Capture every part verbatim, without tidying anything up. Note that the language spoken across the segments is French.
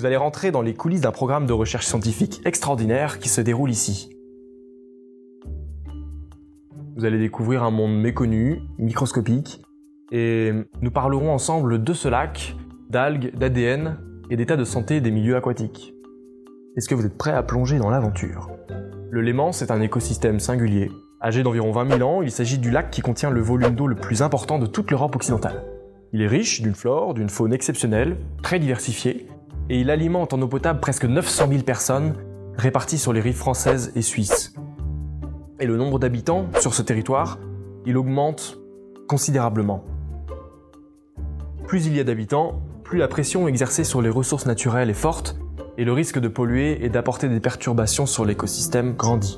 Vous allez rentrer dans les coulisses d'un programme de recherche scientifique extraordinaire qui se déroule ici. Vous allez découvrir un monde méconnu, microscopique, et nous parlerons ensemble de ce lac, d'algues, d'A D N et d'état de santé des milieux aquatiques. Est-ce que vous êtes prêts à plonger dans l'aventure? Le Léman, c'est un écosystème singulier. Âgé d'environ vingt mille ans, il s'agit du lac qui contient le volume d'eau le plus important de toute l'Europe occidentale. Il est riche d'une flore, d'une faune exceptionnelle, très diversifiée, et il alimente en eau potable presque neuf cent mille personnes réparties sur les rives françaises et suisses. Et le nombre d'habitants sur ce territoire, il augmente considérablement. Plus il y a d'habitants, plus la pression exercée sur les ressources naturelles est forte et le risque de polluer et d'apporter des perturbations sur l'écosystème grandit.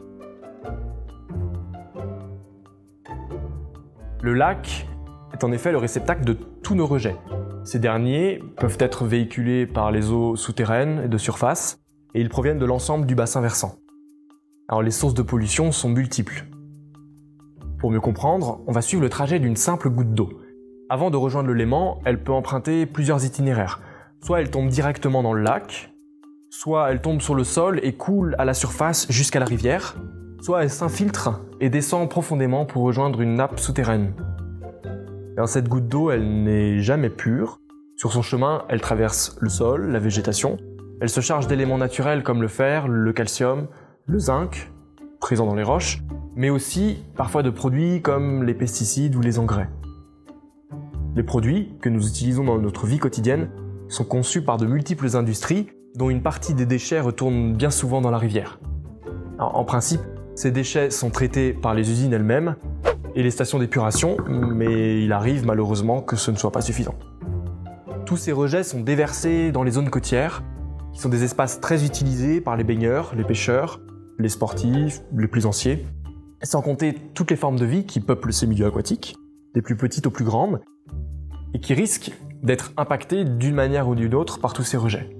Le lac est en effet le réceptacle de tous nos rejets. Ces derniers peuvent être véhiculés par les eaux souterraines et de surface, et ils proviennent de l'ensemble du bassin versant. Alors les sources de pollution sont multiples. Pour mieux comprendre, on va suivre le trajet d'une simple goutte d'eau. Avant de rejoindre le Léman, elle peut emprunter plusieurs itinéraires. Soit elle tombe directement dans le lac, soit elle tombe sur le sol et coule à la surface jusqu'à la rivière, soit elle s'infiltre et descend profondément pour rejoindre une nappe souterraine. Et cette goutte d'eau, elle n'est jamais pure. Sur son chemin, elle traverse le sol, la végétation. Elle se charge d'éléments naturels comme le fer, le calcium, le zinc, présents dans les roches, mais aussi parfois de produits comme les pesticides ou les engrais. Les produits que nous utilisons dans notre vie quotidienne sont conçus par de multiples industries dont une partie des déchets retourne bien souvent dans la rivière. Alors, en principe, ces déchets sont traités par les usines elles-mêmes et les stations d'épuration, mais il arrive malheureusement que ce ne soit pas suffisant. Tous ces rejets sont déversés dans les zones côtières, qui sont des espaces très utilisés par les baigneurs, les pêcheurs, les sportifs, les plaisanciers, sans compter toutes les formes de vie qui peuplent ces milieux aquatiques, des plus petites aux plus grandes, et qui risquent d'être impactées d'une manière ou d'une autre par tous ces rejets.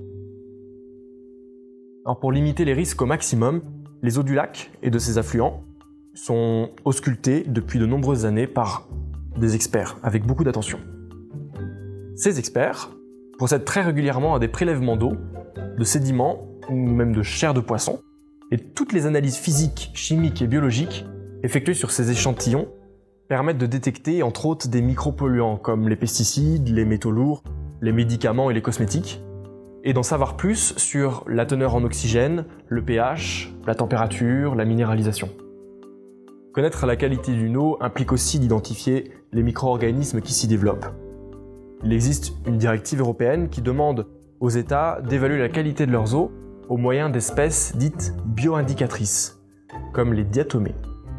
Alors pour limiter les risques au maximum, les eaux du lac et de ses affluents sont auscultées depuis de nombreuses années par des experts, avec beaucoup d'attention. Ces experts procèdent très régulièrement à des prélèvements d'eau, de sédiments ou même de chair de poisson, et toutes les analyses physiques, chimiques et biologiques effectuées sur ces échantillons permettent de détecter entre autres des micropolluants comme les pesticides, les métaux lourds, les médicaments et les cosmétiques, et d'en savoir plus sur la teneur en oxygène, le pH, la température, la minéralisation. Connaître la qualité d'une eau implique aussi d'identifier les micro-organismes qui s'y développent. Il existe une directive européenne qui demande aux États d'évaluer la qualité de leurs eaux au moyen d'espèces dites bioindicatrices, comme les diatomées.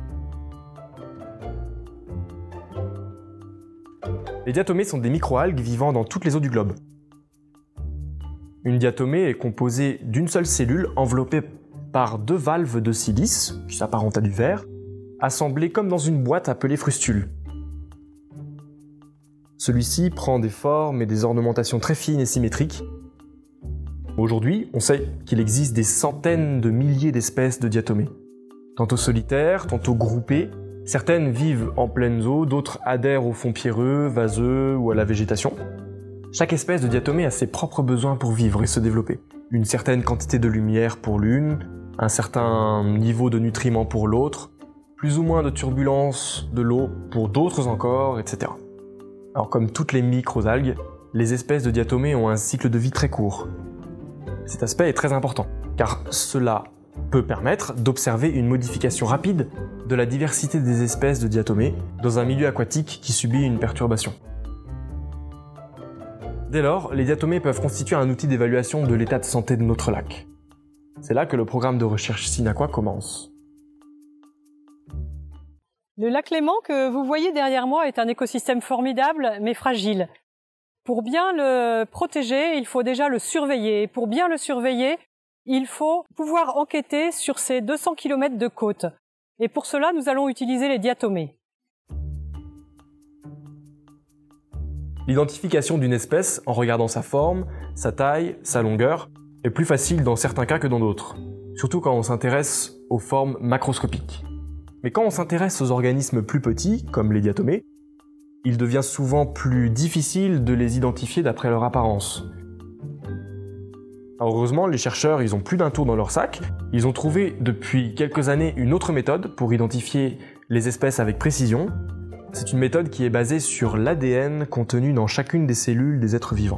Les diatomées sont des microalgues vivant dans toutes les eaux du globe. Une diatomée est composée d'une seule cellule enveloppée par deux valves de silice, qui s'apparentent à du verre, assemblées comme dans une boîte appelée frustule. Celui-ci prend des formes et des ornementations très fines et symétriques. Aujourd'hui, on sait qu'il existe des centaines de milliers d'espèces de diatomées. Tantôt solitaires, tantôt groupées, certaines vivent en pleines eaux, d'autres adhèrent aux fonds pierreux, vaseux ou à la végétation. Chaque espèce de diatomée a ses propres besoins pour vivre et se développer. Une certaine quantité de lumière pour l'une, un certain niveau de nutriments pour l'autre, plus ou moins de turbulence de l'eau pour d'autres encore, et cetera. Alors comme toutes les microalgues, les espèces de diatomées ont un cycle de vie très court. Cet aspect est très important, car cela peut permettre d'observer une modification rapide de la diversité des espèces de diatomées dans un milieu aquatique qui subit une perturbation. Dès lors, les diatomées peuvent constituer un outil d'évaluation de l'état de santé de notre lac. C'est là que le programme de recherche SynAqua commence. Le lac Léman que vous voyez derrière moi est un écosystème formidable mais fragile. Pour bien le protéger, il faut déjà le surveiller. Et pour bien le surveiller, il faut pouvoir enquêter sur ces deux cents kilomètres de côte. Et pour cela, nous allons utiliser les diatomées. L'identification d'une espèce en regardant sa forme, sa taille, sa longueur est plus facile dans certains cas que dans d'autres, surtout quand on s'intéresse aux formes macroscopiques. Mais quand on s'intéresse aux organismes plus petits, comme les diatomées, il devient souvent plus difficile de les identifier d'après leur apparence. Alors heureusement, les chercheurs, ils ont plus d'un tour dans leur sac. Ils ont trouvé depuis quelques années une autre méthode pour identifier les espèces avec précision. C'est une méthode qui est basée sur l'A D N contenu dans chacune des cellules des êtres vivants.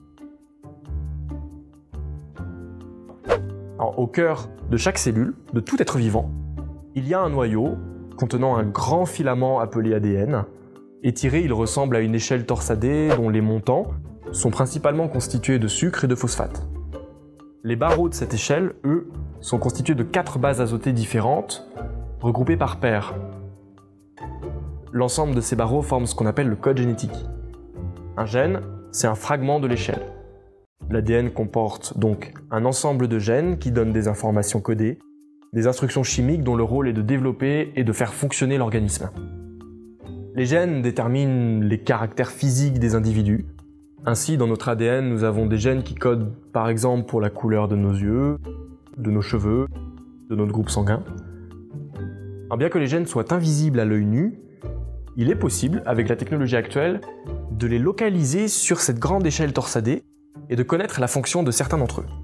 Alors, au cœur de chaque cellule, de tout être vivant, il y a un noyau contenant un grand filament appelé A D N. Étiré, il ressemble à une échelle torsadée dont les montants sont principalement constitués de sucre et de phosphate. Les barreaux de cette échelle, eux, sont constitués de quatre bases azotées différentes, regroupées par paires. L'ensemble de ces barreaux forme ce qu'on appelle le code génétique. Un gène, c'est un fragment de l'échelle. L'A D N comporte donc un ensemble de gènes qui donnent des informations codées, des instructions chimiques dont le rôle est de développer et de faire fonctionner l'organisme. Les gènes déterminent les caractères physiques des individus. Ainsi, dans notre A D N, nous avons des gènes qui codent par exemple pour la couleur de nos yeux, de nos cheveux, de notre groupe sanguin. Alors bien que les gènes soient invisibles à l'œil nu, il est possible, avec la technologie actuelle, de les localiser sur cette grande échelle torsadée et de connaître la fonction de certains d'entre eux.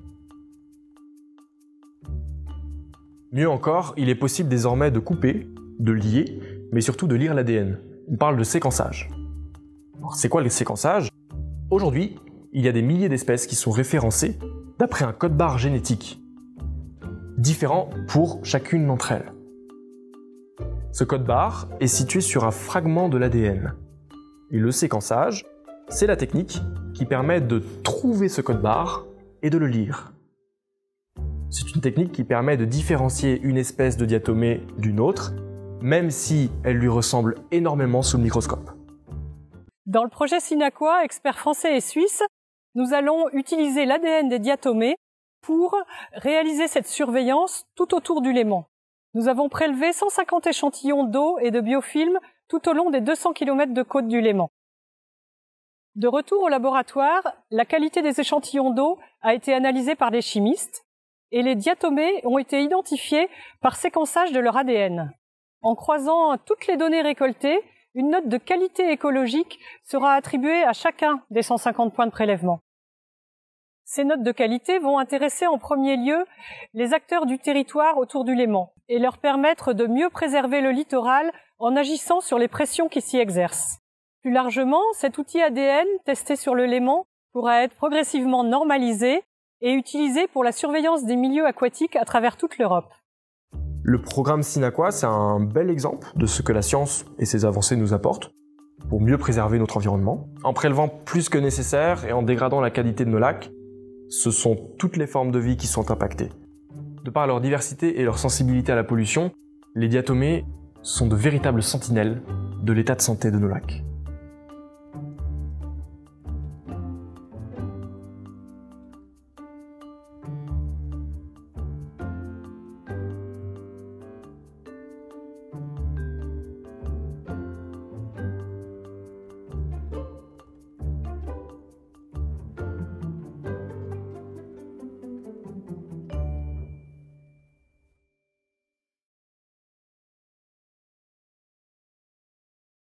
Mieux encore, il est possible désormais de couper, de lier, mais surtout de lire l'A D N. On parle de séquençage. Alors, c'est quoi le séquençage ? Aujourd'hui, il y a des milliers d'espèces qui sont référencées d'après un code-barre génétique, différent pour chacune d'entre elles. Ce code-barre est situé sur un fragment de l'A D N. Et le séquençage, c'est la technique qui permet de trouver ce code-barre et de le lire. C'est une technique qui permet de différencier une espèce de diatomée d'une autre, même si elle lui ressemble énormément sous le microscope. Dans le projet SYNAQUA, experts français et suisses, nous allons utiliser l'A D N des diatomées pour réaliser cette surveillance tout autour du léman. Nous avons prélevé cent cinquante échantillons d'eau et de biofilm tout au long des deux cents kilomètres de côte du Léman. De retour au laboratoire, la qualité des échantillons d'eau a été analysée par des chimistes et les diatomées ont été identifiées par séquençage de leur A D N. En croisant toutes les données récoltées, une note de qualité écologique sera attribuée à chacun des cent cinquante points de prélèvement. Ces notes de qualité vont intéresser en premier lieu les acteurs du territoire autour du Léman et leur permettre de mieux préserver le littoral en agissant sur les pressions qui s'y exercent. Plus largement, cet outil A D N testé sur le Léman pourra être progressivement normalisé et utilisé pour la surveillance des milieux aquatiques à travers toute l'Europe. Le programme SYNAQUA, c'est un bel exemple de ce que la science et ses avancées nous apportent pour mieux préserver notre environnement. En prélevant plus que nécessaire et en dégradant la qualité de nos lacs, ce sont toutes les formes de vie qui sont impactées. De par leur diversité et leur sensibilité à la pollution, les diatomées sont de véritables sentinelles de l'état de santé de nos lacs.